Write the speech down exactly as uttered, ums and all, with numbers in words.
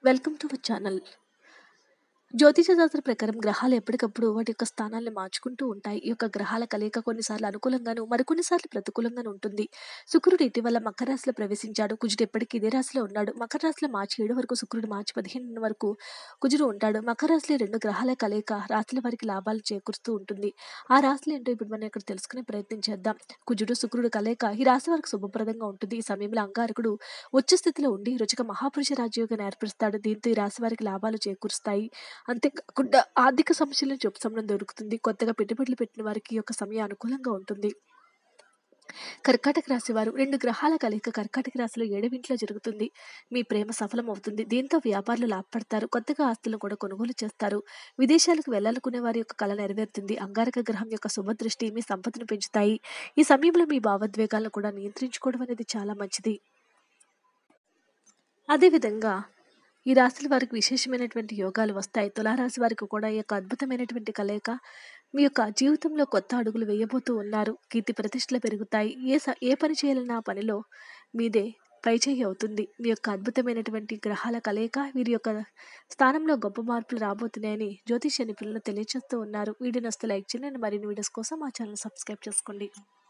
Welcome to our channel. జ్యోతిష శాస్త్ర ప్రకారం గ్రహాలు ఎప్పటికప్పుడు వాటి యొక్క స్థానాలను మార్చుకుంటూ ఉంటాయి. ఈ యొక్క గ్రహాల కలయిక కొన్నిసార్లు అనుకూలంగాను, మరికొన్నిసార్లు ప్రతికూలంగాను ఉంటుంది. శుక్రుడు ఇటీవల మకర రాశిలో ప్రవేశించాడు. కుజుడు ఎప్పటికీ ఇదే రాశిలో ఉన్నాడు. మకర రాశిలో మార్చి ఏడు వరకు శుక్రుడు, మార్చి పదిహేను వరకు కుజుడు ఉంటాడు. మకర రాశిలో రెండు గ్రహాల కలయిక రాశుల వారికి లాభాలు చేకూరుస్తూ ఉంటుంది. ఆ రాశులు ఏంటో ఇప్పుడు మనం ఇక్కడ తెలుసుకునే ప్రయత్నం చేద్దాం. కుజుడు శుక్రుడు కలయిక ఈ రాశి వారికి శుభప్రదంగా ఉంటుంది. ఈ సమయంలో అంగారకుడు ఉచ్చ స్థితిలో ఉండి రుచిక మహాపురుష రాజయోగాన్ని ఏర్పరుస్తాడు. దీంతో ఈ రాశి వారికి లాభాలు చేకూరుస్తాయి. అంతేకాకుండా ఆర్థిక సమస్యల నుంచి ఉపశమనం దొరుకుతుంది. కొత్తగా పెట్టుబడులు పెట్టిన వారికి ఈ యొక్క సమయం అనుకూలంగా ఉంటుంది. కర్కాటక రాశి వారు రెండు గ్రహాల కలయిక కర్కాటక రాశిలో ఏడవ ఇంట్లో జరుగుతుంది. మీ ప్రేమ సఫలం అవుతుంది. దీంతో వ్యాపారులు లాభపడతారు. కొత్తగా ఆస్తులను కూడా కొనుగోలు చేస్తారు. విదేశాలకు వెళ్లాలనుకునే వారి యొక్క కళ నెరవేరుతుంది. అంగారక గ్రహం యొక్క శుభదృష్టి మీ సంపదను పెంచుతాయి. ఈ సమయంలో మీ భావోద్వేగాలను కూడా నియంత్రించుకోవడం అనేది చాలా మంచిది. అదేవిధంగా ఈ రాశుల వారికి విశేషమైనటువంటి యోగాలు వస్తాయి. తులారాశి వారికి కూడా ఈ యొక్క అద్భుతమైనటువంటి కలయిక మీ యొక్క జీవితంలో కొత్త అడుగులు వేయబోతూ ఉన్నారు. కీర్తి ప్రతిష్టలు పెరుగుతాయి. ఏ స ఏ పని చేయాలన్నా ఆ పనిలో మీదే పైచేయి అవుతుంది. మీ యొక్క అద్భుతమైనటువంటి గ్రహాల కలయిక వీరి యొక్క స్థానంలో గొప్ప మార్పులు రాబోతున్నాయని జ్యోతిష నిపుణులు తెలియజేస్తూ ఉన్నారు. వీడియో నచ్చితే లైక్ చేయండి. మరిన్ని వీడియోస్ కోసం మా ఛానల్ సబ్స్క్రైబ్ చేసుకోండి.